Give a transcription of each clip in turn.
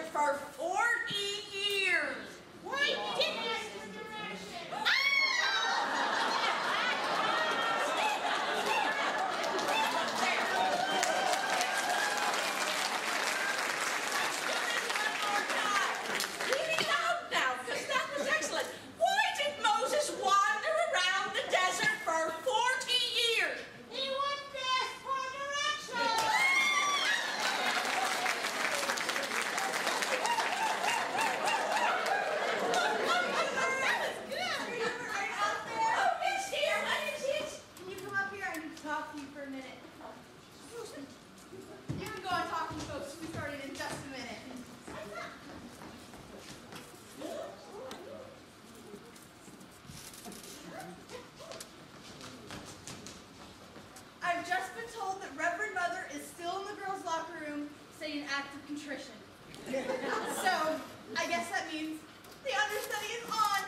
for 40 years. Why didn't ask for directions? Really loud now, because that was excellent. Why did Moses wander around the desert for 40 years? He wanted to ask for directions. Talk to you for a minute. You can go and talk to folks. We started in just a minute. I've just been told that Reverend Mother is still in the girls' locker room saying an act of contrition. So, I guess that means the understudy is on.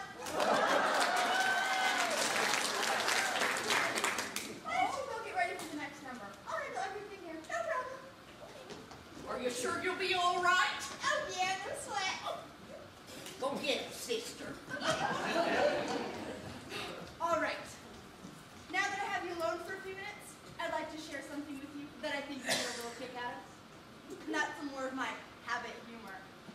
Are you sure you'll be all right? Oh yeah, no sweat. Go get it, sister. All right. Now that I have you alone for a few minutes, I'd like to share something with you that I think you'll get a little kick out of. Not some more of my habit humor.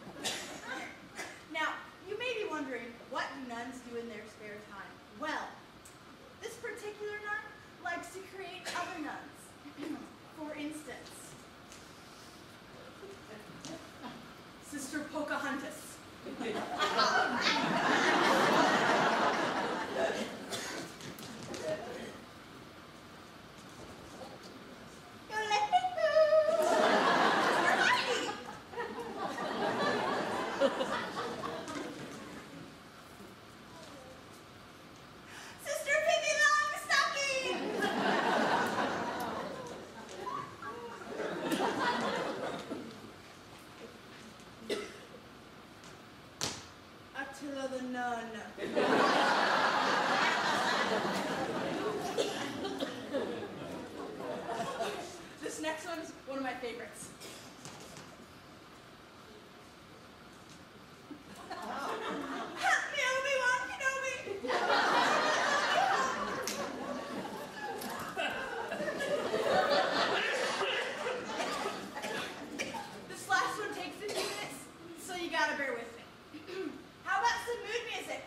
Now, you may be wondering, what do nuns do in their spare time? Well, this particular nun likes to create other nuns. For instance, Sister Pocahontas. Sister Pippi Longstocking. Attila the Nun. This next one is one of my favorites. Help me, Obi-Wan Kenobi! This last one takes a few minutes, so you gotta bear with me. How about some mood music?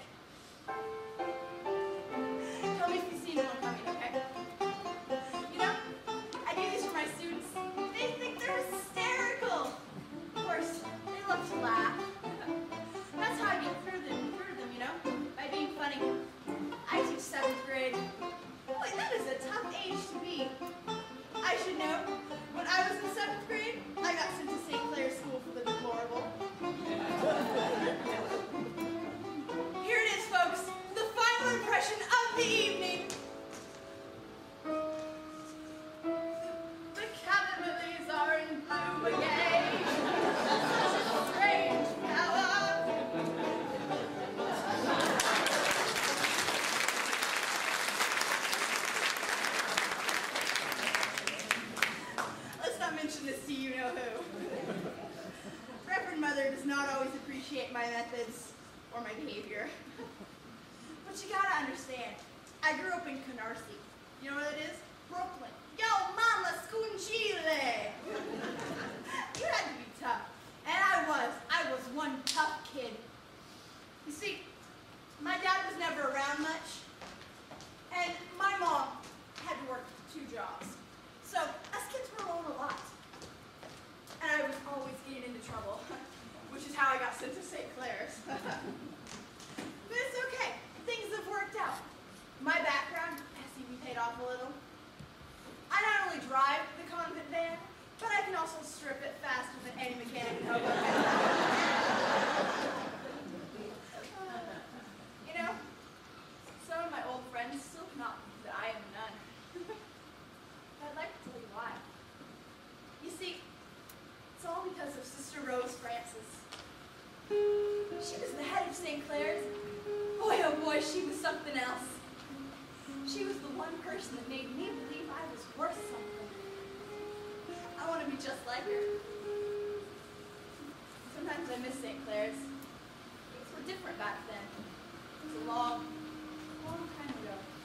Tell me if you see anyone coming, okay? You know, I do this for my students. They think they're hysterical. Of course, they love to laugh. That's how I get through them, you know, by being funny. I teach 7th grade. Boy, that is a tough age to be. I should know, when I was in 7th grade, I got sent to St. Clair's School for the Deplorable. Here it is, folks, the final impression of the evening. The cabin lilies are in bloom again. Such a strange flower. Let's not mention this to you-know-who. Reverend Mother does not always appreciate my methods or my behavior. But you gotta understand, I grew up in Canarsie. You know what it is? Brooklyn. Yo, mama, scoongile. You had to be tough. And I was one tough kid. You see, my dad was never around much. And my mom had to work 2 jobs. So, us kids were alone a lot. And I was always getting into trouble, which is how I got sent to St. Clair's. But it's okay. Things have worked out. My background has even paid off a little. I not only drive the convent van, but I can also strip it faster than any mechanic in Hoboken. You know, some of my old friends still cannot believe that I am a nun. But I'd like to tell you why. You see, it's all because of Sister Rose Francis. She was the head of St. Clair's. Boy, oh boy, she was something else. She was the one person that made me believe I was worth something. I want to be just like her. Sometimes I than Miss St. Clair's. Things were different back then. It was a long, long time ago.